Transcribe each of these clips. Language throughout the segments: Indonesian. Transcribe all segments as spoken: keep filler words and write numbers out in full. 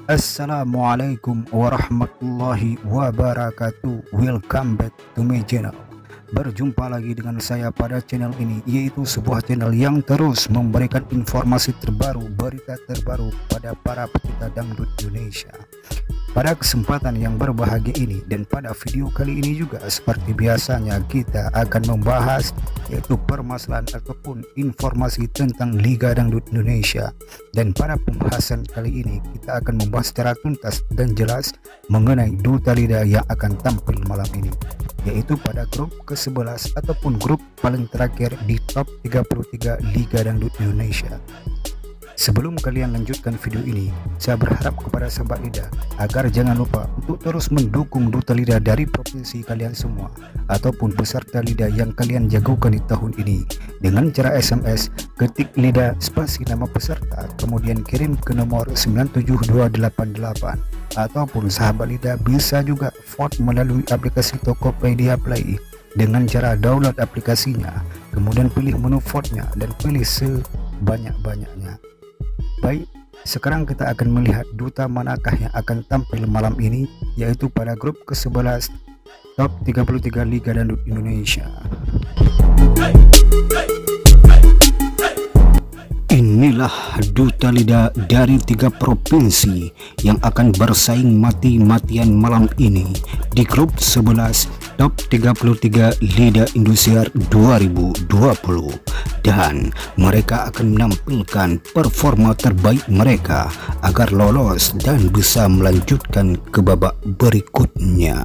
Assalamualaikum warahmatullahi wabarakatuh. Welcome back to my channel. Berjumpa lagi dengan saya pada channel ini, yaitu sebuah channel yang terus memberikan informasi terbaru, berita terbaru pada para pecinta dangdut Indonesia. Pada kesempatan yang berbahagia ini dan pada video kali ini juga seperti biasanya kita akan membahas yaitu permasalahan ataupun informasi tentang Liga Dangdut Indonesia. Dan pada pembahasan kali ini kita akan membahas secara tuntas dan jelas mengenai duta lidah yang akan tampil malam ini, yaitu pada grup ke sebelas ataupun grup paling terakhir di top tiga puluh tiga Liga Dangdut Indonesia. Sebelum kalian lanjutkan video ini, saya berharap kepada sahabat lidah agar jangan lupa untuk terus mendukung duta lidah dari provinsi kalian semua ataupun peserta lidah yang kalian jagokan di tahun ini dengan cara S M S ketik lidah spasi nama peserta kemudian kirim ke nomor sembilan tujuh dua delapan delapan, ataupun sahabat lidah bisa juga vote melalui aplikasi Tokopedia Play dengan cara download aplikasinya kemudian pilih menu vote-nya dan pilih sebanyak-banyaknya. Baik, sekarang kita akan melihat duta manakah yang akan tampil malam ini, yaitu pada grup ke sebelas top tiga puluh tiga Liga Dangdut Indonesia. Inilah duta lidah dari tiga provinsi yang akan bersaing mati-matian malam ini di grup sebelas top tiga puluh tiga Liga Indosiar dua ribu dua puluh, dan mereka akan menampilkan performa terbaik mereka agar lolos dan bisa melanjutkan ke babak berikutnya.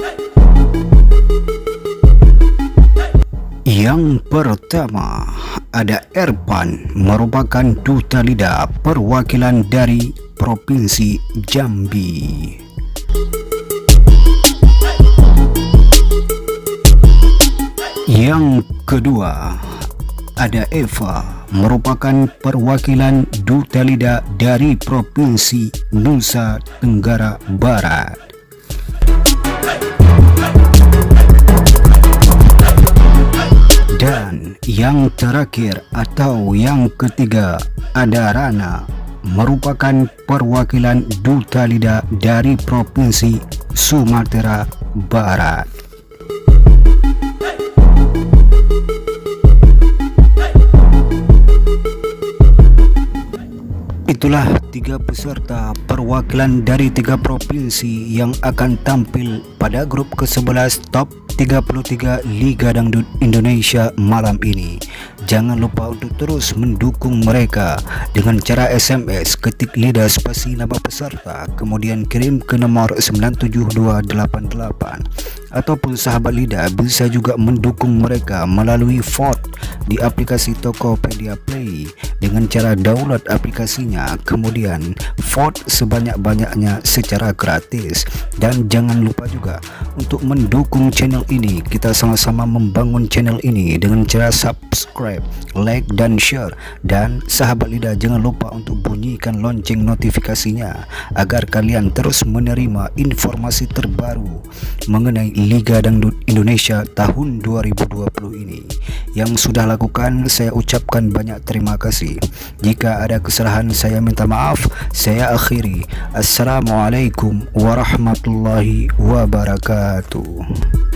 Yang pertama ada Erpan, merupakan duta lidah perwakilan dari Provinsi Jambi. Yang kedua ada Eva, merupakan perwakilan duta lidah dari Provinsi Nusa Tenggara Barat. Dan yang terakhir atau yang ketiga ada Rana, merupakan perwakilan duta lidah dari Provinsi Sumatera Barat. Itulah tiga peserta perwakilan dari tiga provinsi yang akan tampil pada grup ke sebelas top tiga puluh tiga Liga Dangdut Indonesia malam ini. Jangan lupa untuk terus mendukung mereka dengan cara S M S ketik lidah spasi nama peserta kemudian kirim ke nomor sembilan tujuh dua delapan delapan, ataupun sahabat lidah bisa juga mendukung mereka melalui vote di aplikasi Tokopedia Play dengan cara download aplikasinya kemudian vote sebanyak-banyaknya secara gratis. Dan jangan lupa juga untuk mendukung channel ini, kita sama-sama membangun channel ini dengan cara subscribe, like dan share. Dan sahabat lidah jangan lupa untuk bunyikan lonceng notifikasinya agar kalian terus menerima informasi terbaru mengenai Liga Dangdut Indonesia tahun dua ribu dua puluh ini. Yang sudah lakukan saya ucapkan banyak terima kasih. Jika ada kesalahan saya minta maaf. Saya akhiri. Assalamualaikum warahmatullahi wabarakatuh.